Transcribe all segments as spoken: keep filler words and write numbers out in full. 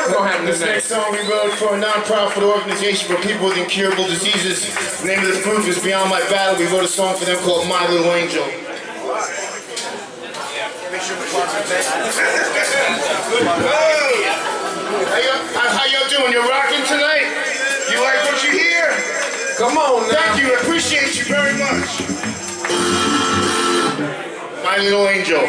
What's gonna happen This tonight? next song we wrote for a non-profit organization for people with incurable diseases. The name of this group is Beyond My Battle. We wrote a song for them called My Little Angel. How y'all doing? You're rocking tonight? You like what you hear? Come on now. Thank you. I appreciate you very much. My Little Angel.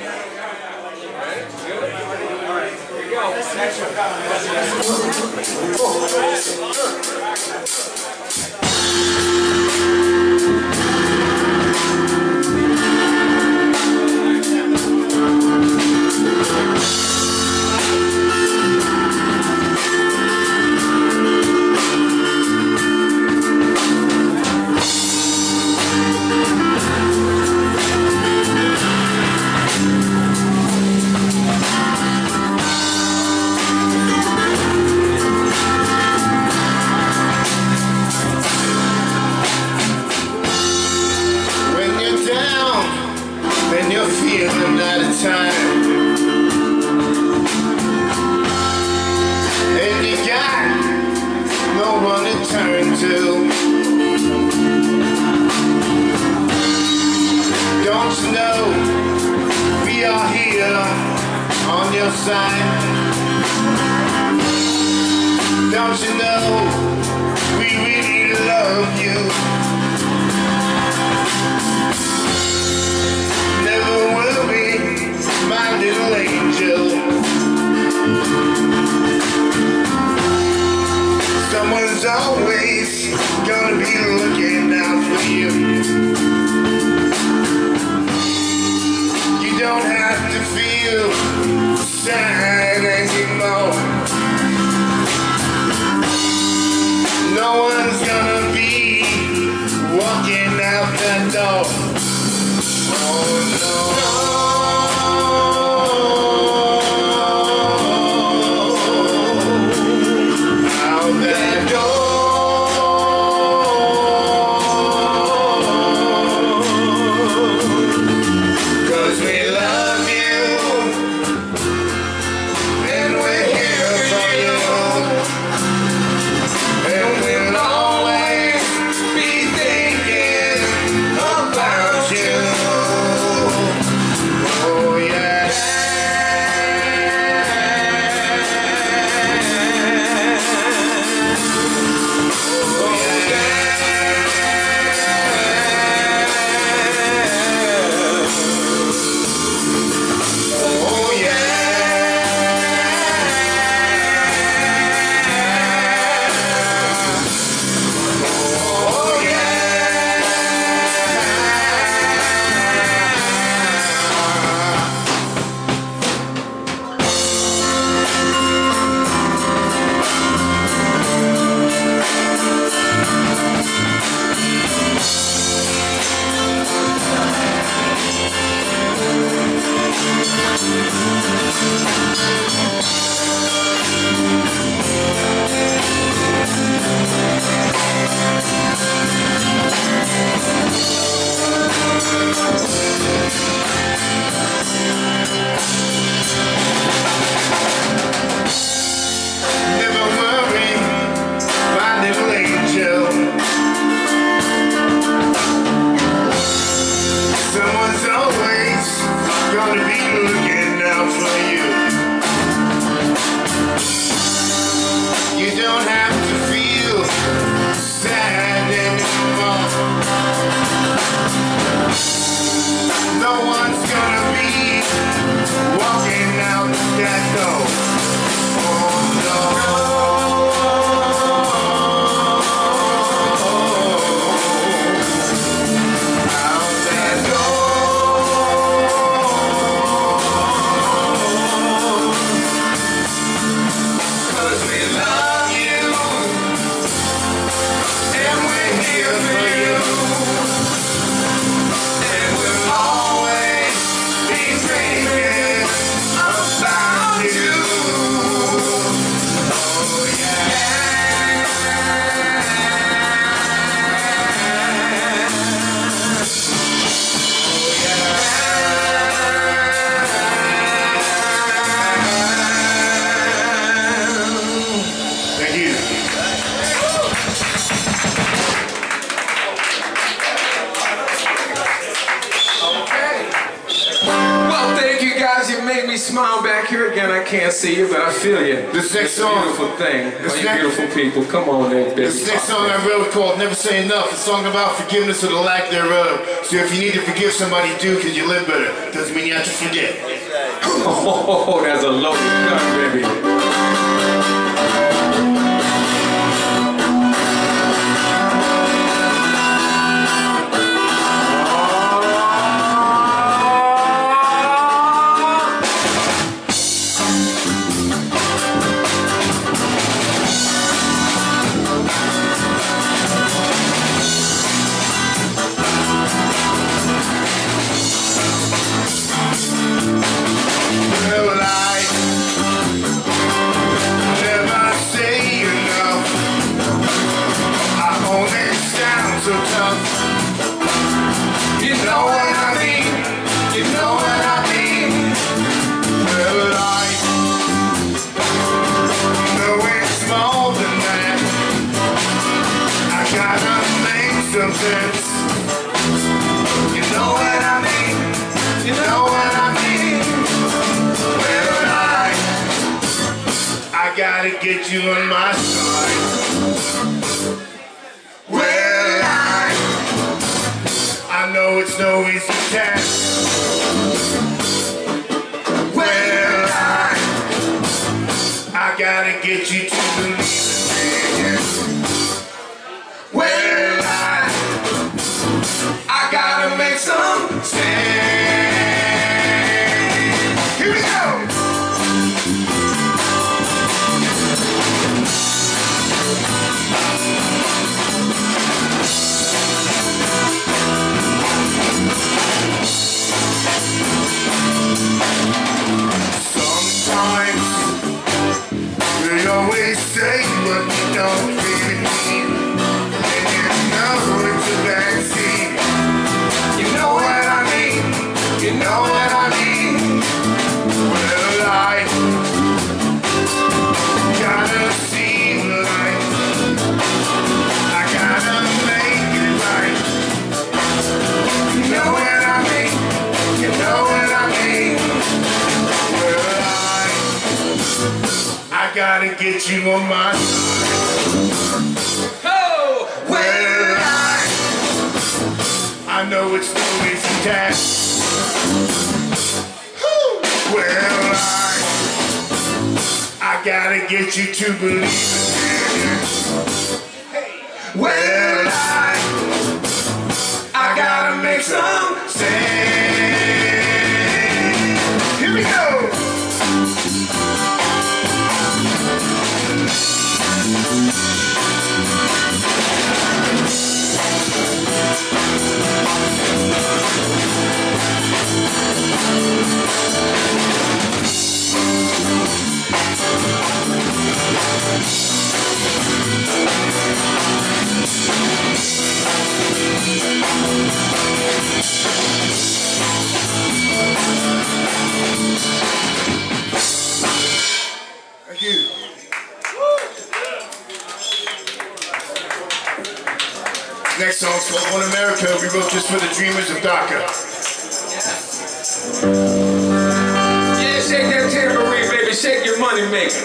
When you're feeling out of time and you got no one to turn to, don't you know we are here on your side? Don't you know we really love you? My little angel, someone's always gonna be looking out for you. You don't have to feel sad anymore. No one's gonna be walking out that door. Oh no. can't see you, but I feel you. This next it's a song. beautiful thing. This All you next, beautiful people, come on in, baby. This next song I wrote called Never Say Enough. It's a song about forgiveness or the lack thereof. So if you need to forgive somebody, do, because you live better. Doesn't mean you have to forget. Oh, that's a loaded gun, baby. You know what I mean? You know what I mean? Well, I, I gotta get you on my side. Well, I, I know it's no easy task. Well, I, I gotta get you to believe it. Well, I gotta make some stand. Here we go. Sometimes we always say what we don't really mean, and you know it's a bad scene. You know what I mean? You know what I mean? Well, I gotta see the light. I gotta make it right. You know what I mean? You know what I mean? Well, I I gotta get you on my side. Oh! Well, I I know it's no easy task. Well, I, I gotta get you to believe it. Well, I, I gotta make some sense. Here we go. Thank you. Next song's called One America. We wrote just for the dreamers of DACA. Yeah, shake that tambourine, baby. Shake your money maker.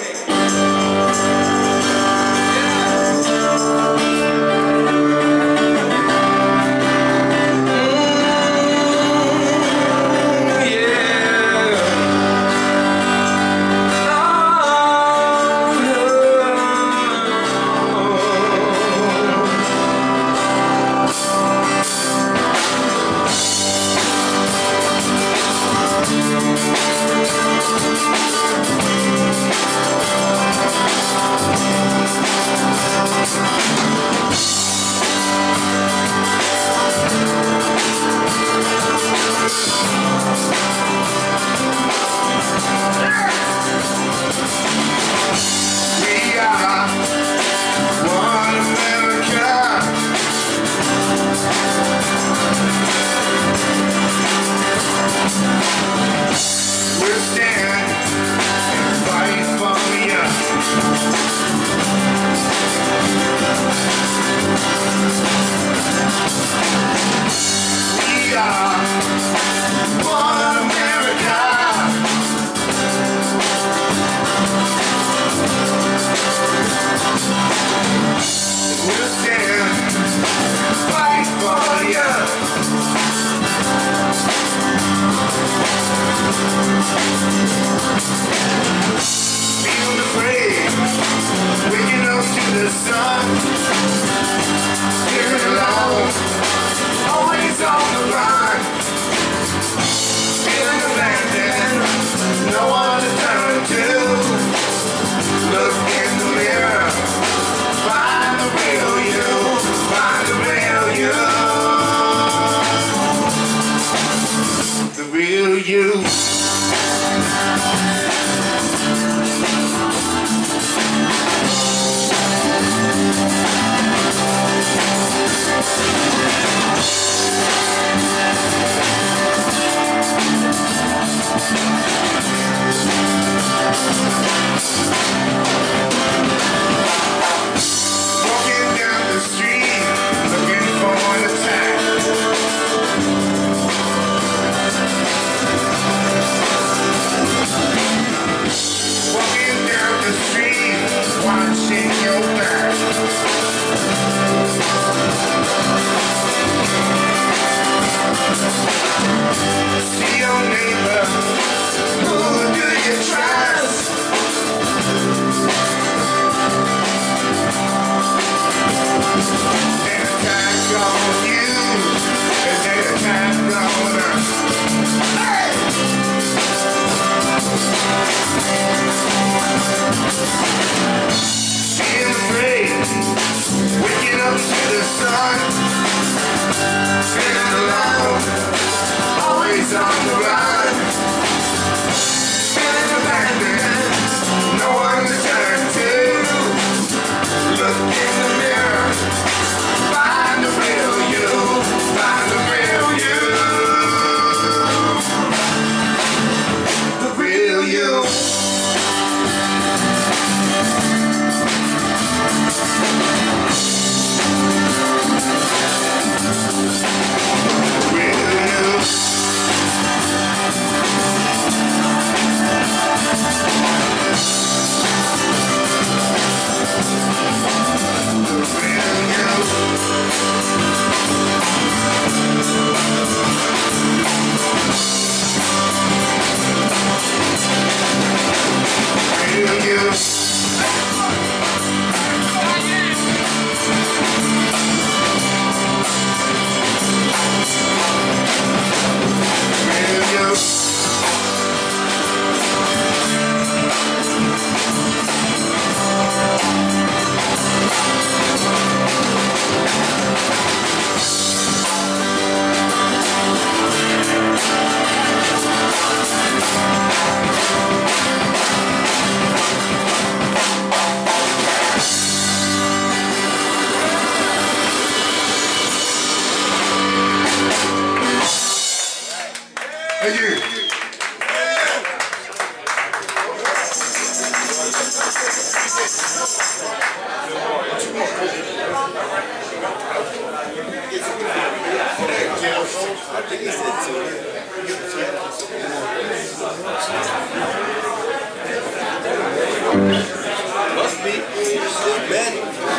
speak. Man.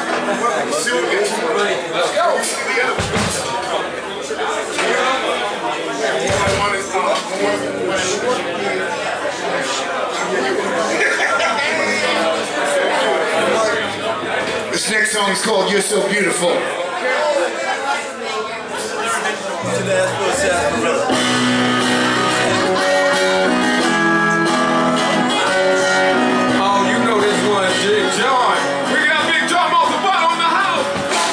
Let's go. This next song is called You're So Beautiful. Oh, you know this one, Big John. We got Big John Multiply on the house.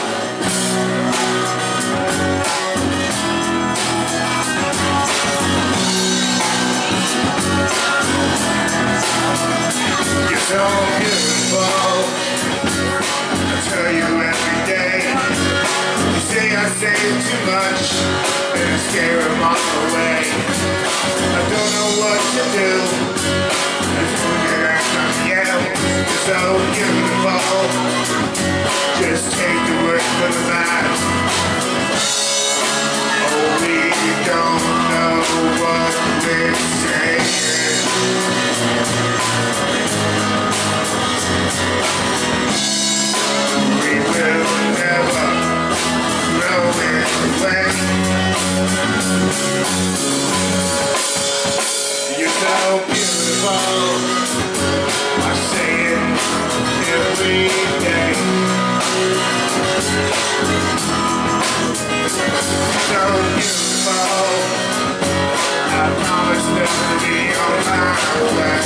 You're so beautiful. I tell you every day. You say I say too much and I scare them all away. I don't know what to do. As long as I'm yelling, you're so beautiful. Just take the word for the man. Oh, we don't know what we're saying. We will never know it when you're so beautiful. I say it every day. So beautiful. I promise never to be on my way.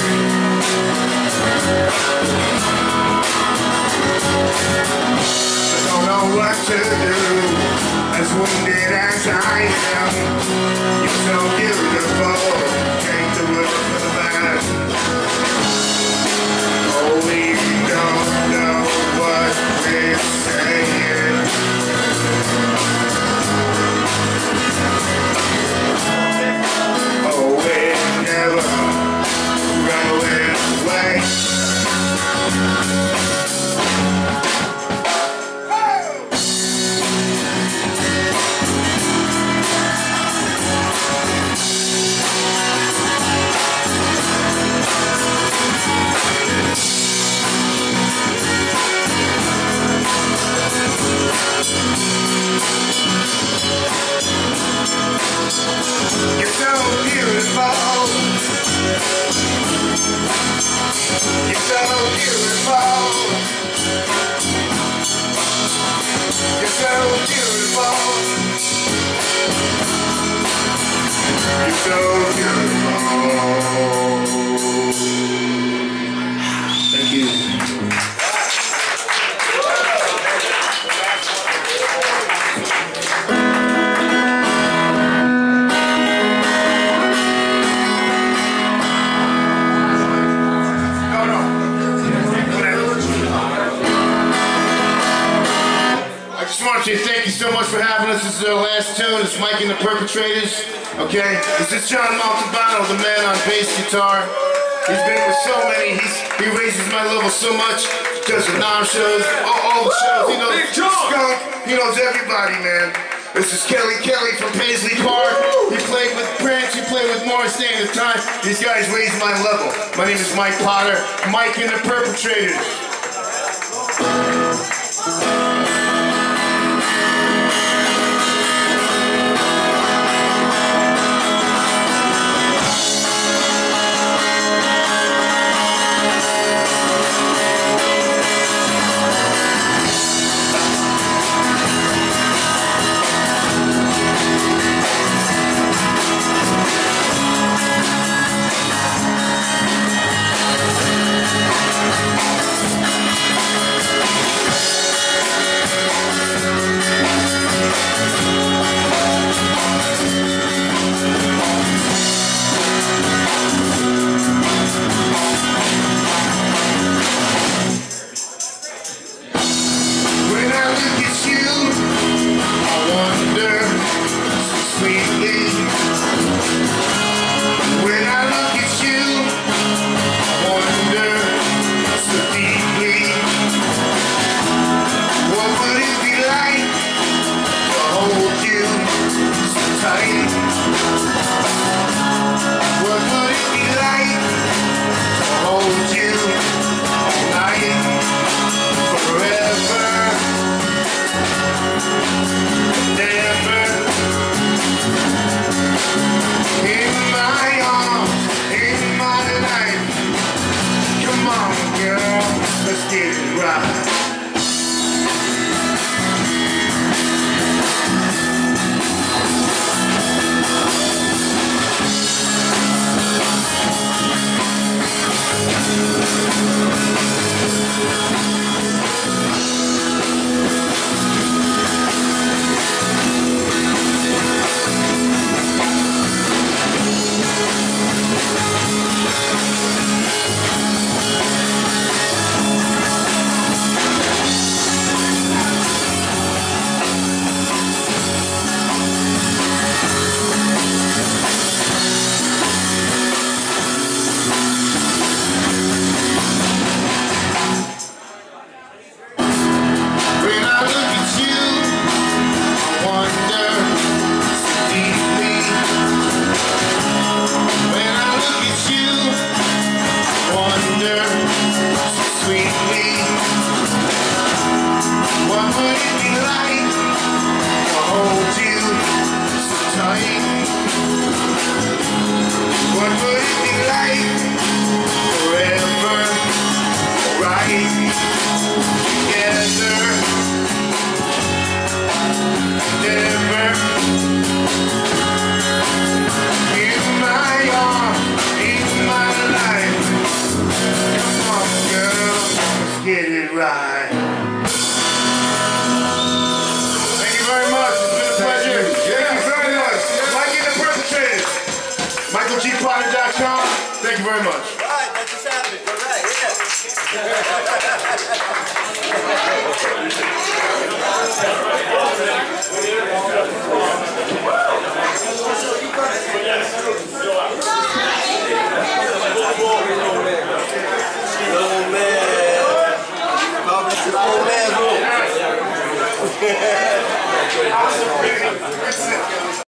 I don't know what to do, as wounded as I am. You're so beautiful, take the word for the man. Oh, we don't know what we're saying. Oh, we're never going away. You're so beautiful. You're so beautiful. You're so beautiful. You're so beautiful. Thank you. Thank you so much for having us. This is our last tune. It's Mike and the Perpetrators. Okay? This is John Montalbano, the man on bass guitar. He's been with so many. He's, he raises my level so much. He does the Nom shows, all, all the shows. He knows Skunk. He knows everybody, man. This is Kelly Kelly from Paisley Park. He played with Prince. He played with Morrissey at the time. These guys raised my level. My name is Mike Potter. Mike and the Perpetrators. girl, let's get it right. Get it right. Thank you very much. It's been a pleasure. Thank you very much. Mike and the Perpetrators. Michael G Potter dot com. Thank you very much. All right, that's just happening. All right, yeah.